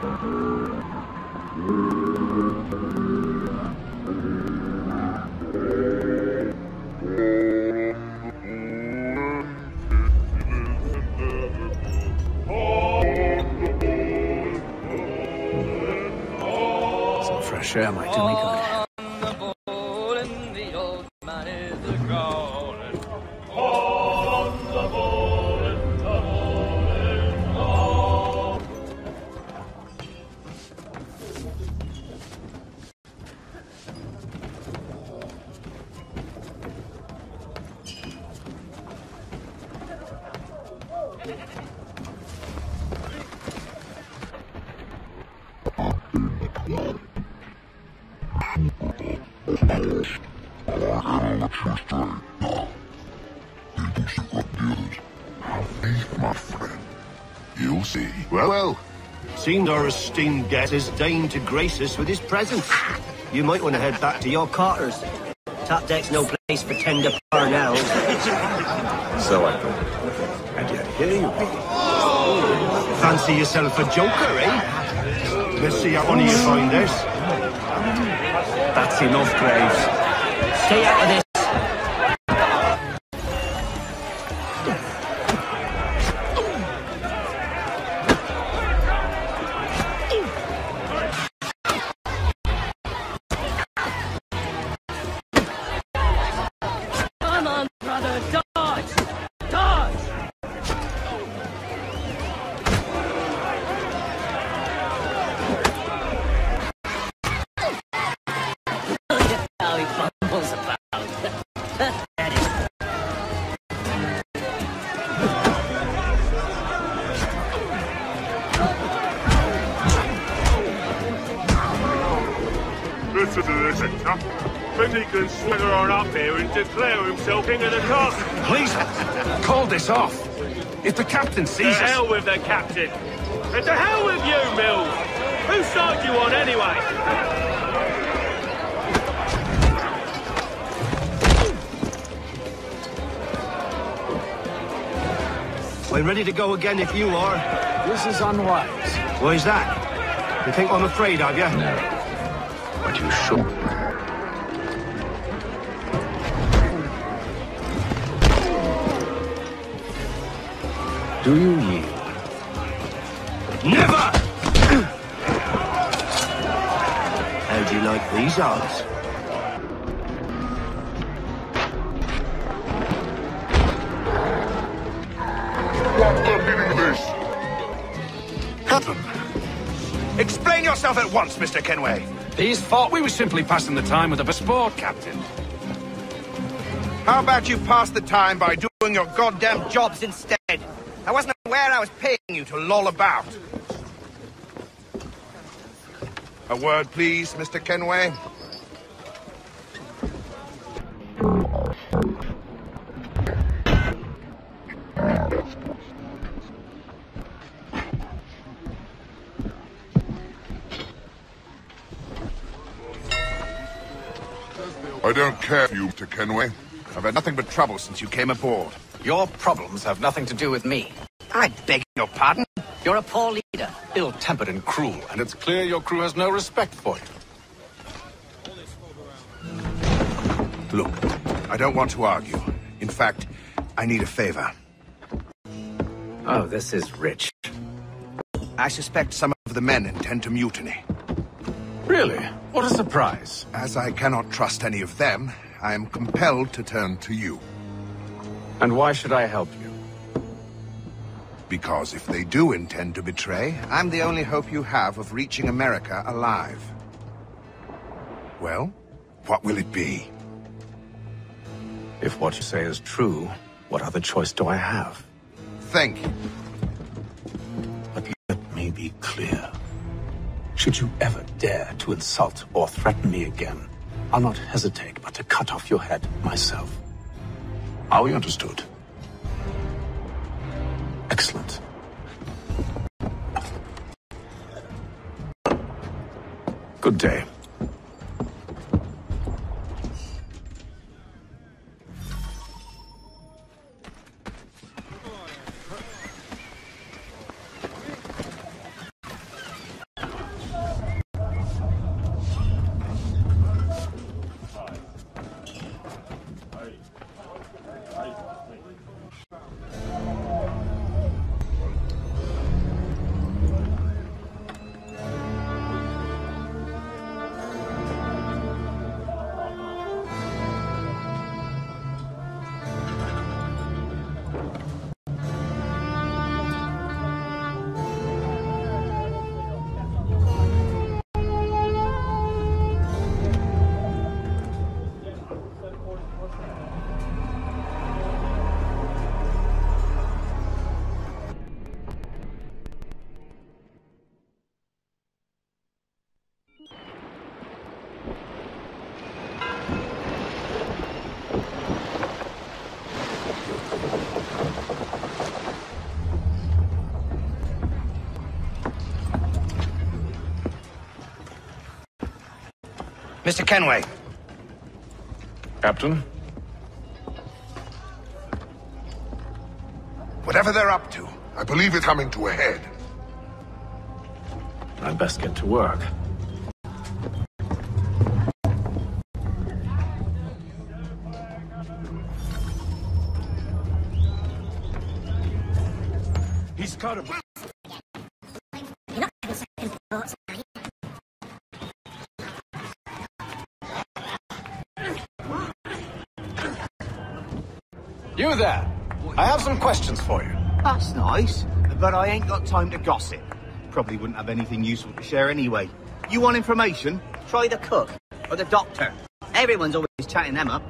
Some fresh air might do me good. You'll see. Well. Seems our esteemed guest has deigned to grace us with his presence. You might want to head back to your quarters. Top deck's no place for tender parnells. So I thought. And yet here you be. Fancy yourself a joker, eh? Let's see how one of you find this. That's enough, Graves. Stay out of this. Listen, tough. Think he can swagger on up here and declare himself king of the castle? Please, call this off. If the captain sees us... To hell with the captain. And to hell with you, Mills. Whose side you on, anyway? I'm ready to go again if you are. This is unwise. Why is that? You think I'm afraid of you? No. But you should. Do you yield? Never! How'd you like these odds? What the meaning of this? Captain! Explain yourself at once, Mr. Kenway. These thought we were simply passing the time with a sport, Captain. How about you pass the time by doing your goddamn jobs instead? I wasn't aware I was paying you to loll about. A word, please, Mr. Kenway. I don't care for you, Mr. Kenway. I've had nothing but trouble since you came aboard. Your problems have nothing to do with me. I beg your pardon? You're a poor leader, ill-tempered and cruel, and it's clear your crew has no respect for you. Look, I don't want to argue. In fact, I need a favor. Oh, this is rich. I suspect some of the men intend to mutiny. Really? What a surprise. As I cannot trust any of them, I am compelled to turn to you. And why should I help you? Because if they do intend to betray, I'm the only hope you have of reaching America alive. Well, what will it be? If what you say is true, what other choice do I have? Think. But let me be clear. Should you ever dare to insult or threaten me again, I'll not hesitate but to cut off your head myself. Are we understood? Excellent. Good day. Mr. Kenway. Captain? Whatever they're up to, I believe it's coming to a head. I'd best get to work. He's got him. You're not having second thoughts, are you? You there! I have some questions for you. That's nice, but I ain't got time to gossip. Probably wouldn't have anything useful to share anyway. You want information? Try the cook or the doctor. Everyone's always chatting them up.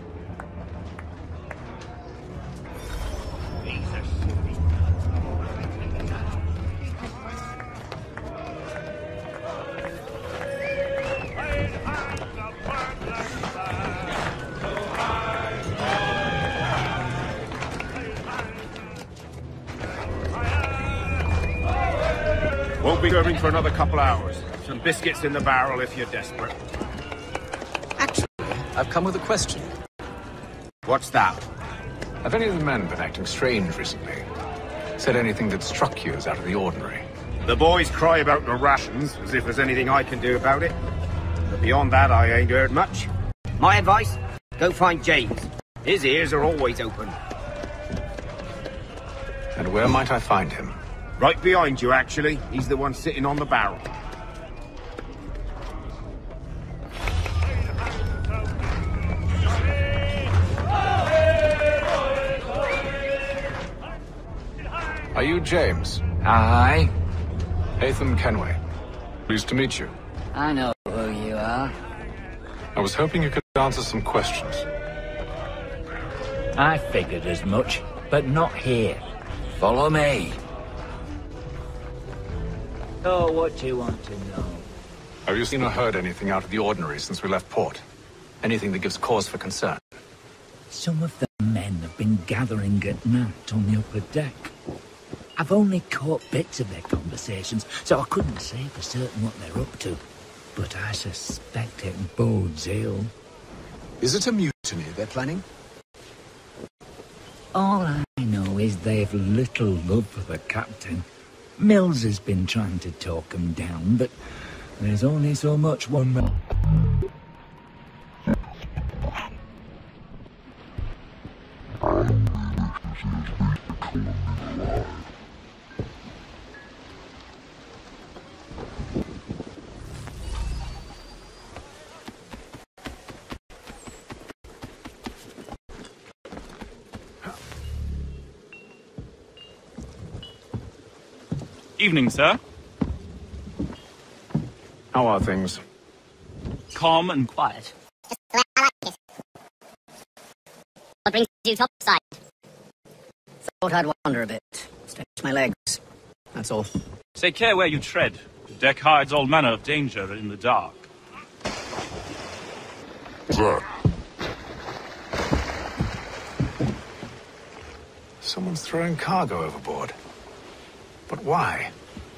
Won't be serving for another couple hours. Some biscuits in the barrel if you're desperate. Actually, I've come with a question. What's that? Have any of the men been acting strange recently? Said anything that struck you as out of the ordinary? The boys cry about the rations, as if there's anything I can do about it. But beyond that, I ain't heard much. My advice? Go find James. His ears are always open. And where might I find him? Right behind you, actually. He's the one sitting on the barrel. Are you James? Aye. Haytham Kenway. Pleased to meet you. I know who you are. I was hoping you could answer some questions. I figured as much, but not here. Follow me. Oh, what do you want to know? Have you seen or heard anything out of the ordinary since we left port? Anything that gives cause for concern? Some of the men have been gathering at night on the upper deck. I've only caught bits of their conversations, so I couldn't say for certain what they're up to. But I suspect it bodes ill. Is it a mutiny they're planning? All I know is they've little love for the captain. Mills has been trying to talk him down, but there's only so much one man. Evening, sir. How are things? Calm and quiet. Just the way I like it. What brings you topside? Thought I'd wander a bit. Stretch my legs. That's all. Take care where you tread. The deck hides all manner of danger in the dark. Sir, Someone's throwing cargo overboard. But why?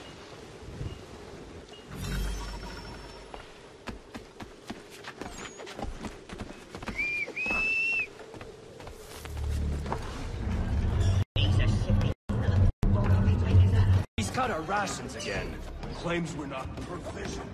He's cut our rations again. Claims we're not proficient.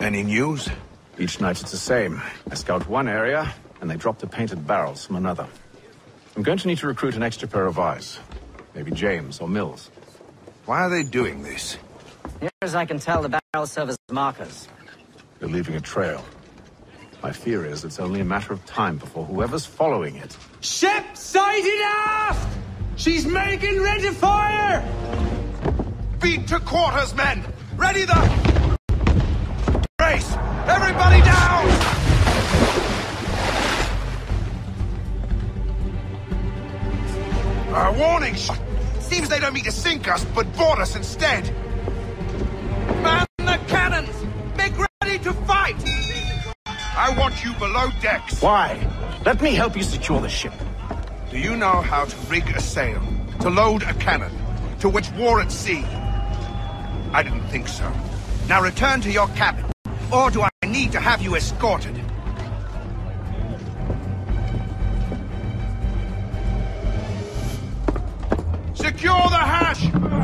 Any news? Each night it's the same. I scout one area, and they drop the painted barrels from another. I'm going to need to recruit an extra pair of eyes. Maybe James or Mills. Why are they doing this? Near as I can tell, the barrels serve as markers. They're leaving a trail. My fear is it's only a matter of time before whoever's following it... Ship sighted aft! She's making ready to fire! Beat to quarters, men! Ready the... Brace! Everybody down! A warning shot! Seems they don't mean to sink us, but board us instead! Man the cannons! Make ready to fight! I want you below decks! Why? Let me help you secure the ship. Do you know how to rig a sail? To load a cannon? To wage war at sea? I didn't think so. Now return to your cabin. Or do I need to have you escorted? Secure the hatch!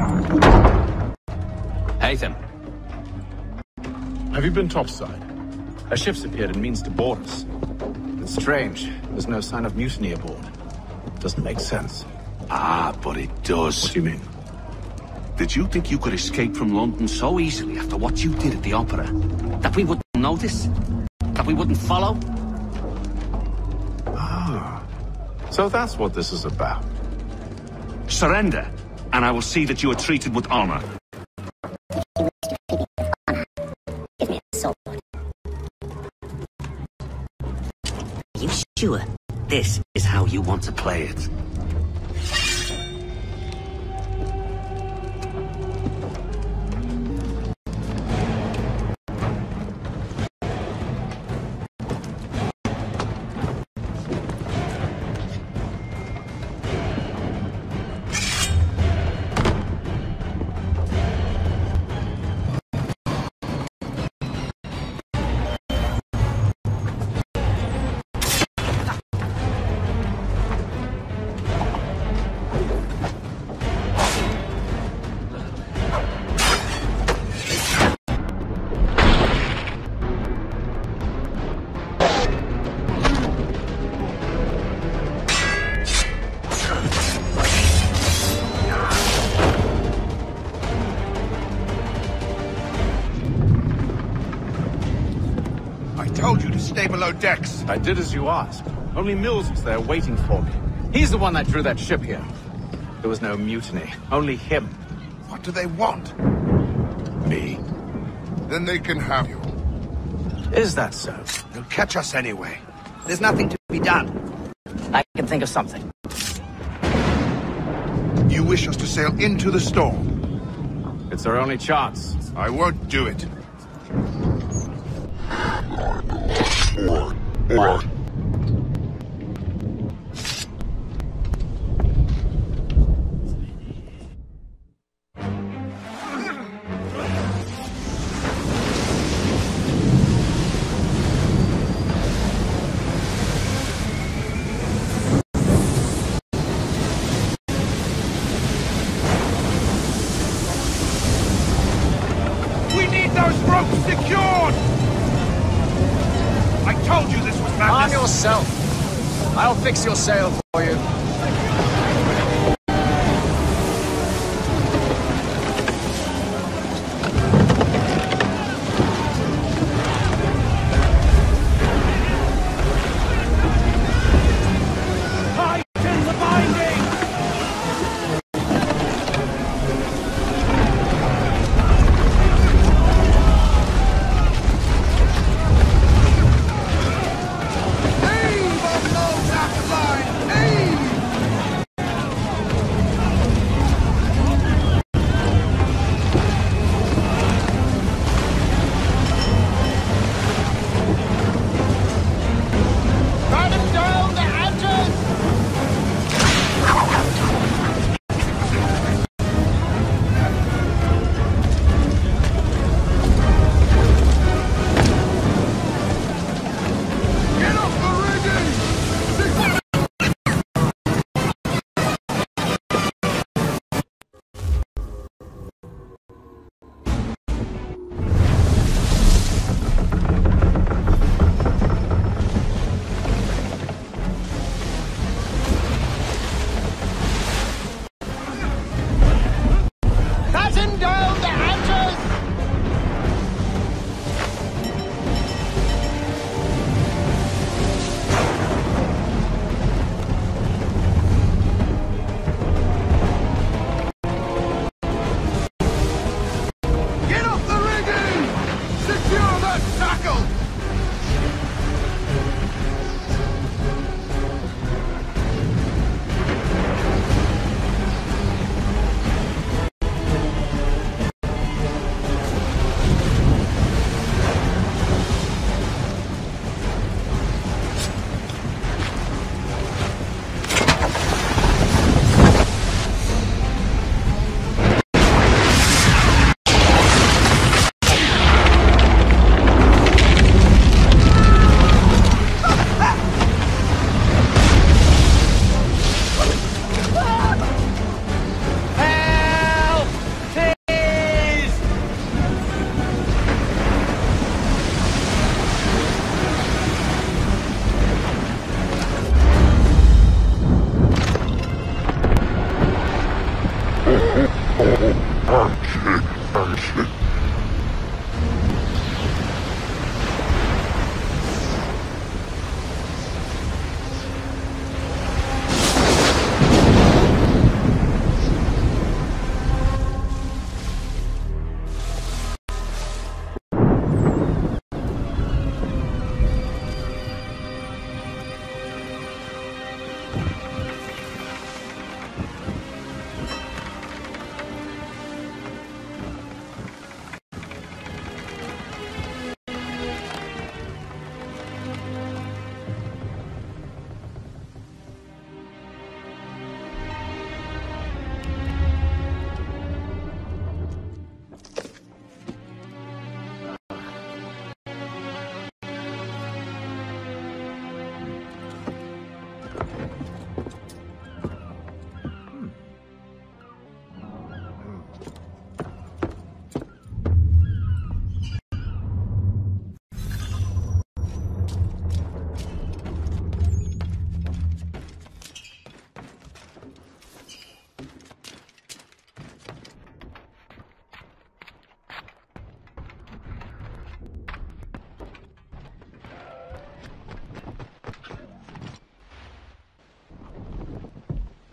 Haytham. Have you been topside? A ship's appeared and means to board us. It's strange. There's no sign of mutiny aboard. Doesn't make sense. Ah, but it does. What do you mean? Did you think you could escape from London so easily after what you did at the Opera? That we wouldn't notice? That we wouldn't follow? Ah. So that's what this is about. Surrender, and I will see that you are treated with honor. Give me a sword. Are you sure this is how you want to play it? Stay below decks. I did as you asked. Only Mills was there waiting for me. He's the one that drew that ship here. There was no mutiny. Only him. What do they want? Me. Then they can have you. Is that so? They'll catch us anyway. There's nothing to be done. I can think of something. You wish us to sail into the storm? It's our only chance. I won't do it. What? We need those ropes secured! I told you this was madness! Arm yourself! I'll fix your sail for you. Tighten the binding! Heave on those after line! Heave!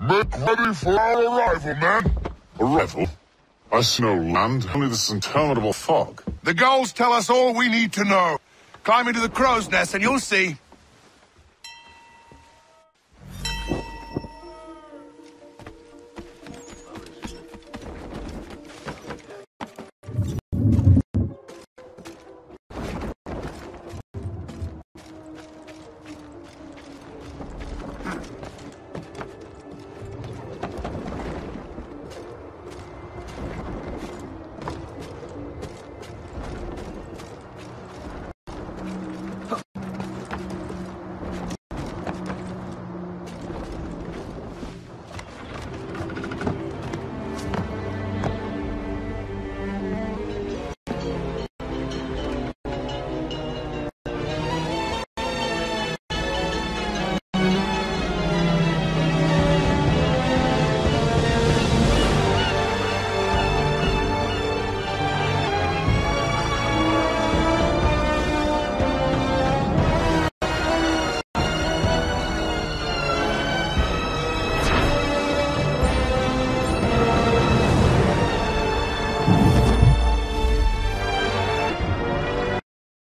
Make ready for our arrival, man. Arrival? I see no land, only this interminable fog. The gulls tell us all we need to know. Climb into the crow's nest and you'll see.